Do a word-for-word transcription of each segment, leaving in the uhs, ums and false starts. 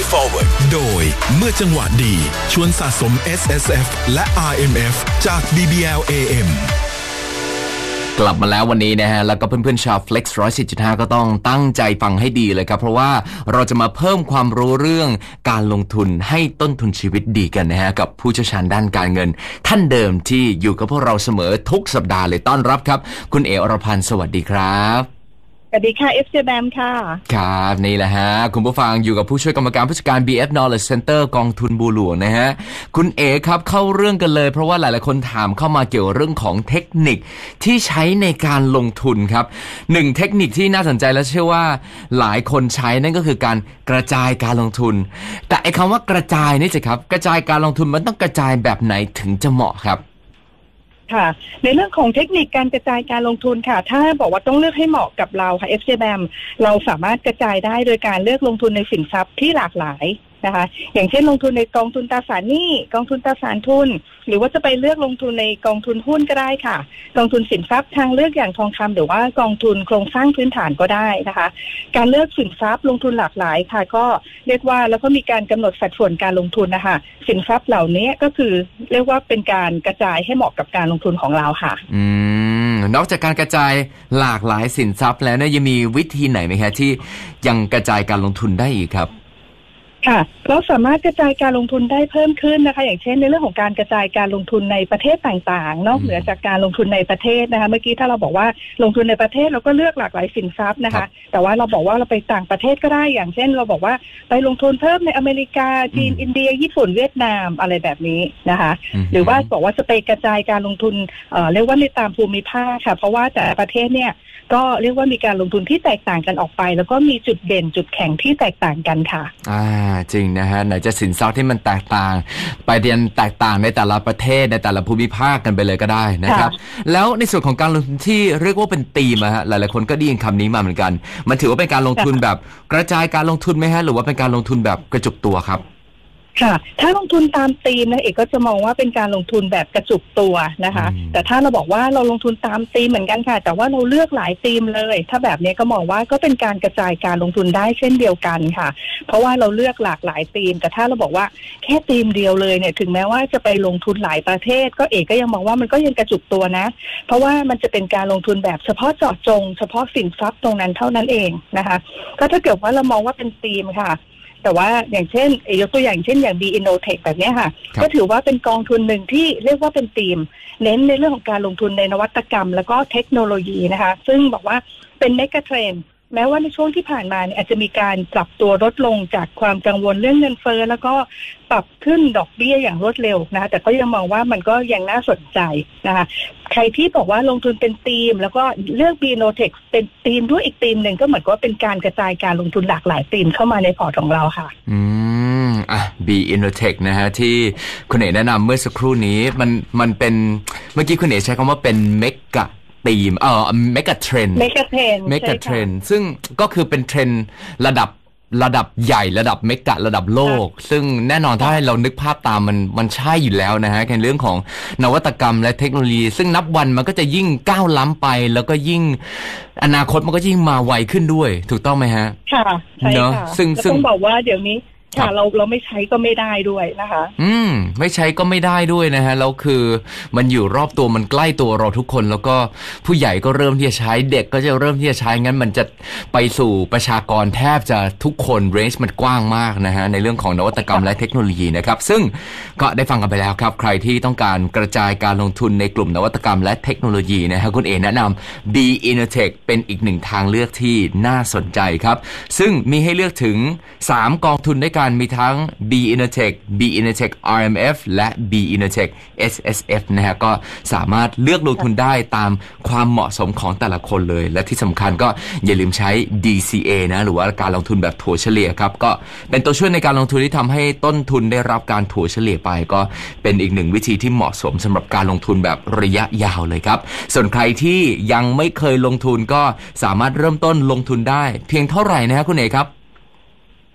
Forward โดยเมื่อจังหวะดีชวนสะสม เอส เอส เอฟ และ อาร์ เอ็ม เอฟ จาก บี บี แอล เอ เอ็มกลับมาแล้ววันนี้นะฮะแล้วก็เพื่อนๆชาว Flex หนึ่งร้อยสี่จุดห้า ก็ต้องตั้งใจฟังให้ดีเลยครับเพราะว่าเราจะมาเพิ่มความรู้เรื่องการลงทุนให้ต้นทุนชีวิตดีกันนะฮะกับผู้เชี่ยวชาญด้านการเงินท่านเดิมที่อยู่กับพวกเราเสมอทุกสัปดาห์เลยต้อนรับครับคุณเอ๋ อรพันธ์สวัสดีครับสวัสดีค่ะ เอฟ เจ บี เอ เอ็ม ค่ะครับนี่แหละฮะคุณผู้ฟังอยู่กับผู้ช่วยกรรมการผู้จัดการ บี เอฟ Knowledge Center กองทุนบัวหลวงนะฮะคุณเอ๋ครับเข้าเรื่องกันเลยเพราะว่าหลายๆคนถามเข้ามาเกี่ยวเรื่องของเทคนิคที่ใช้ในการลงทุนครับหนึ่งเทคนิคที่น่าสนใจและเชื่อว่าหลายคนใช้นั่นก็คือการกระจายการลงทุนแต่ไอ้คำว่ากระจายนี่สิครับกระจายการลงทุนมันต้องกระจายแบบไหนถึงจะเหมาะครับค่ะในเรื่องของเทคนิคการกระจายการลงทุนค่ะถ้าบอกว่าต้องเลือกให้เหมาะกับเราค่ะ เอฟ เจ บี เอ เอ็ม เราสามารถกระจายได้โดยการเลือกลงทุนในสินทรัพย์ที่หลากหลายนะคะอย่างเช่นลงทุนในกองทุนตราสารหนี้กองทุนตราสารทุนหรือว่าจะไปเลือกลงทุนในกองทุนหุ้นก็ได้ค่ะกองทุนสินทรัพย์ทางเลือกอย่างทองคำหรือว่ากองทุนโครงสร้างพื้นฐานก็ได้นะคะการเลือกสินทรัพย์ลงทุนหลากหลายค่ะก็เรียกว่าแล้วก็มีการกำหนดสัดส่วนการลงทุนนะคะสินทรัพย์เหล่านี้ก็คือเรียกว่าเป็นการกระจายให้เหมาะกับการลงทุนของเราค่ะอืมนอกจากการกระจายหลากหลายสินทรัพย์แล้วเนี่ยยังมีวิธีไหนไหมคะที่ยังกระจายการลงทุนได้อีกครับค่ะเราสามารถกระจายการลงทุนได้เพิ่มขึ้นนะคะอย่างเช่นในเรื่องของการกระจายการลงทุนในประเทศต่างๆนอกเหนือจากการลงทุนในประเทศนะคะเมื่อกี้ถ้าเราบอกว่าลงทุนในประเทศเราก็เลือกหลากหลายสินทรัพย์นะคะแต่ว่าเราบอกว่าเราไปต่างประเทศก็ได้อย่างเช่นเราบอกว่าไปลงทุนเพิ่มในอเมริกาจีนอินเดียญี่ปุ่นเวียดนามอะไรแบบนี้นะคะหรือว่าบอกว่าจะไปกระจายการลงทุนเอ่อเรียกว่าในตามภูมิภาคค่ะเพราะว่าแต่ประเทศเนี่ยก็เรียกว่ามีการลงทุนที่แตกต่างกันออกไปแล้วก็มีจุดเด่นจุดแข็งที่แตกต่างกันค่ะอ่าจริงนะฮะไหนจะสินทรัพย์ที่มันแตกต่างไปเรียนแตกต่างในแต่ละประเทศในแต่ละภูมิภาคกันไปเลยก็ได้นะครับแล้วในส่วนของการลงทุนที่เรียกว่าเป็นธีมอะฮะหลายๆคนก็ได้ยินคำนี้มาเหมือนกันมันถือว่าเป็นการลงทุนแบบกระจายการลงทุนไหมฮะหรือว่าเป็นการลงทุนแบบกระจุกตัวครับค่ะถ้าลงทุนตามธีมนะเอกก็จะมองว่าเป็นการลงทุนแบบกระจุกตัวนะคะแต่ถ้าเราบอกว่าเราลงทุนตามธีมเหมือนกันค่ะแต่ว่าเราเลือกหลายธีมเลยถ้าแบบนี้ก็มองว่าก็เป็นการกระจายการลงทุนได้เช่นเดียวกันค่ะเพราะว่าเราเลือกหลากหลายธีมแต่ถ้าเราบอกว่าแค่ธีมเดียวเลยเนี่ยถึงแม้ว่าจะไปลงทุนหลายประเทศก็เอกก็ยังมองว่ามันก็ยังกระจุกตัวนะเพราะว่ามันจะเป็นการลงทุนแบบเฉพาะเจาะจงเฉพาะสินทรัพย์ตรงนั้นเท่านั้นเองนะคะก็ถ้าเกิดว่าเรามองว่าเป็นธีมค่ะแต่ว่าอย่างเช่นยกตัวอย่างเช่นอย่าง B Innotech แบบนี้ค่ะก็ถือว่าเป็นกองทุนหนึ่งที่เรียกว่าเป็นธีมเน้นในเรื่องของการลงทุนในนวัตกรรมแล้วก็เทคโนโลยีนะคะซึ่งบอกว่าเป็นเมกะเทรนด์แม้ว่าในช่วงที่ผ่านมาเนี่ยอาจจะมีการปรับตัวลดลงจากความกังวลเรื่องเงินเฟ้อแล้วก็ปรับขึ้นดอกเบี้ยอย่างรวดเร็วนะคะแต่ก็ยังมองว่ามันก็ยังน่าสนใจนะคะใครที่บอกว่าลงทุนเป็นธีมแล้วก็เลือก B Innotech เป็นธีมด้วยอีกธีมหนึ่งก็เหมือนว่าเป็นการกระจายการลงทุนหลากหลายธีมเข้ามาในพอร์ตของเราค่ะอืมอ่ะ B Innotech นะฮะที่คุณเอ๋แนะนำเมื่อสักครู่นี้มันมันเป็นเมื่อกี้คุณเอ๋ใช้คำว่าเป็นเมกะธีมเอ่อเมกะเทรนด์เมกะเทรนด์เมกะเทรนด์ซึ่งก็คือเป็นเทรนด์ระดับระดับใหญ่ระดับเมกะระดับโลกซึ่งแน่นอนถ้าให้เรานึกภาพตามมันมันใช่อยู่แล้วนะฮะในเรื่องของนวัตกรรมและเทคโนโลยีซึ่งนับวันมันก็จะยิ่งก้าวล้ำไปแล้วก็ยิ่งอนาคตมันก็ยิ่งมาไวขึ้นด้วยถูกต้องไหมฮะค่ะใช่ค่ะซึ่งซึ่งต้องบอกว่าเดี๋ยวนี้ค่ะเราเราไม่ใช้ก็ไม่ได้ด้วยนะคะอืมไม่ใช้ก็ไม่ได้ด้วยนะฮะแล้วคือมันอยู่รอบตัวมันใกล้ตัวเราทุกคนแล้วก็ผู้ใหญ่ก็เริ่มที่จะใช้เด็กก็จะเริ่มที่จะใช้งั้นมันจะไปสู่ประชากรแทบจะทุกคนเรนจ์มันกว้างมากนะฮะในเรื่องของนวัตกรรมและเทคโนโลยีนะครับซึ่งก็ได้ฟังกันไปแล้วครับใครที่ต้องการกระจายการลงทุนในกลุ่มนวัตกรรมและเทคโนโลยีนะฮะคุณเอแนะนำ B Innotech เป็นอีกหนึ่งทางเลือกที่น่าสนใจครับซึ่งมีให้เลือกถึงสามกองทุนด้วยกันมีทั้ง B Innotech B Innotech อาร์ เอ็ม เอฟ และ B Innotech เอส เอส เอฟ นะฮะก็สามารถเลือกลงทุนได้ตามความเหมาะสมของแต่ละคนเลยและที่สำคัญก็อย่าลืมใช้ ดี ซี เอ นะหรือว่าการลงทุนแบบถัวเฉลี่ยครับก็เป็นตัวช่วยในการลงทุนที่ทำให้ต้นทุนได้รับการถัวเฉลี่ยไปก็เป็นอีกหนึ่งวิธีที่เหมาะสมสำหรับการลงทุนแบบระยะยาวเลยครับส่วนใครที่ยังไม่เคยลงทุนก็สามารถเริ่มต้นลงทุนได้เพียงเท่าไหร่นะฮะคุณเอกครับ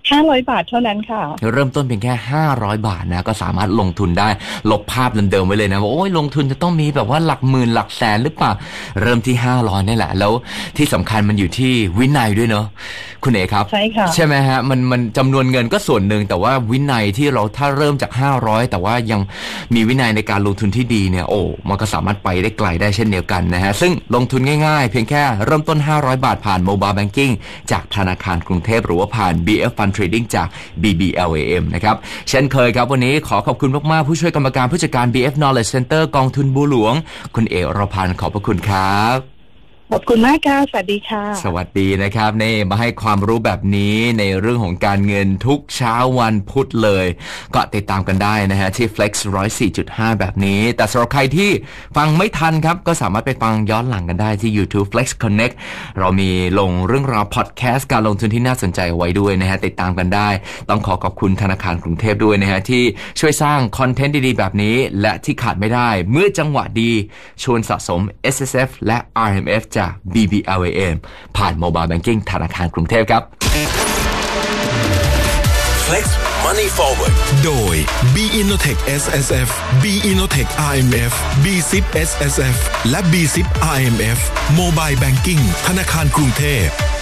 ห้าร้อยบาทเท่านั้นค่ะเริ่มต้นเพียงแค่ห้าร้อยบาทนะก็สามารถลงทุนได้ลบภาพเดิมๆไว้เลยนะว่าโอ้ยลงทุนจะต้องมีแบบว่าหลักหมื่นหลักแสนหรือเปล่าเริ่มที่ห้าร้อยนี่แหละแล้วที่สำคัญมันอยู่ที่วินัยด้วยเนาะคุณเอ๋ครับใช่ค่ะใช่ไหมฮะมันมันจำนวนเงินก็ส่วนหนึ่งแต่ว่าวินัยที่เราถ้าเริ่มจากห้าร้อยแต่ว่ายังมีวินัยในการลงทุนที่ดีเนี่ยโอ้มันก็สามารถไปได้ไกลได้เช่นเดียวกันนะฮะซึ่งลงทุนง่ายๆเพียงแค่เริ่มต้นห้าร้อยบาทผ่าน Mobile Banking จากธนาคารกรุงเทพหรือว่าผ่าน บี เอฟ Fund Trading จาก บี บี แอล เอ เอ็ม นะครับเช่นเคยครับวันนี้ขอขอบคุณมากๆผู้ช่วยกรรมการผู้จัดการ บี เอฟ Knowledge Center กองทุนบัวหลวงคุณเอ๋อรพันธ์ขอบพระคุณครับขอบคุณมากค่ะสวัสดีค่ะสวัสดีนะครับนี่มาให้ความรู้แบบนี้ในเรื่องของการเงินทุกเช้าวันพุธเลยก็ติดตามกันได้นะฮะที่ Flex หนึ่งร้อยสี่จุดห้า แบบนี้แต่สำหรับใครที่ฟังไม่ทันครับก็สามารถไปฟังย้อนหลังกันได้ที่ YouTube Flex Connect เรามีลงเรื่องราวพอดแคสต์การลงทุนที่น่าสนใจไว้ด้วยนะฮะติดตามกันได้ต้องขอขอบคุณธนาคารกรุงเทพด้วยนะฮะที่ช่วยสร้างคอนเทนต์ดีๆแบบนี้และที่ขาดไม่ได้เมื่อจังหวะดีชวนสะสม เอส เอส เอฟ และ อาร์ เอ็ม เอฟ จาก บี บี แอล เอ เอ็ม ผ่าน Mobile Banking ธนาคารกรุงเทพครับ Flex Money Forward โดย B Innotech เอส เอส เอฟ B Innotech อาร์ เอ็ม เอฟ B ซิป เอส เอส เอฟ และ B ซิป อาร์ เอ็ม เอฟ Mobile Banking ธนาคารกรุงเทพ